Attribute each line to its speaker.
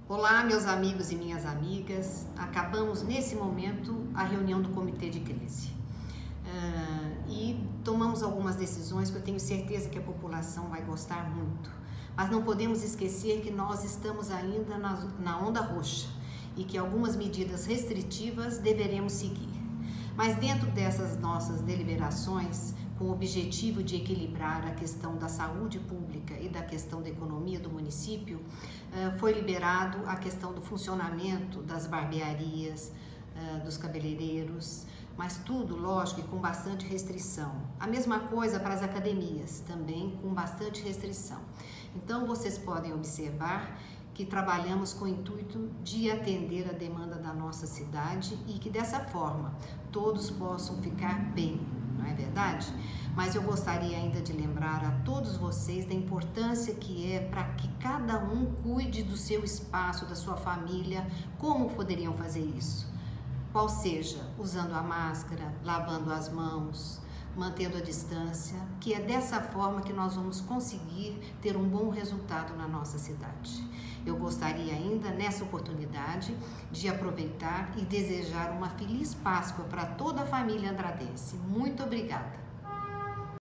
Speaker 1: Olá, meus amigos e minhas amigas. Acabamos nesse momento a reunião do comitê de crise e tomamos algumas decisões que eu tenho certeza que a população vai gostar muito. Mas não podemos esquecer que nós estamos ainda na onda roxa e que algumas medidas restritivas deveremos seguir. Mas dentro dessas nossas deliberações, com o objetivo de equilibrar a questão da saúde pública e da questão da economia do município, foi liberado a questão do funcionamento das barbearias, dos cabeleireiros, mas tudo, lógico, e com bastante restrição. A mesma coisa para as academias, também com bastante restrição. Então, vocês podem observar que trabalhamos com o intuito de atender a demanda da nossa cidade e que dessa forma todos possam ficar bem, não é verdade? Mas eu gostaria ainda de lembrar a todos vocês da importância que é para que cada um cuide do seu espaço, da sua família. Como poderiam fazer isso? Qual seja, usando a máscara, lavando as mãos, mantendo a distância, que é dessa forma que nós vamos conseguir ter um bom resultado na nossa cidade. Eu gostaria ainda, nessa oportunidade, de aproveitar e desejar uma feliz Páscoa para toda a família andradense. Muito obrigada!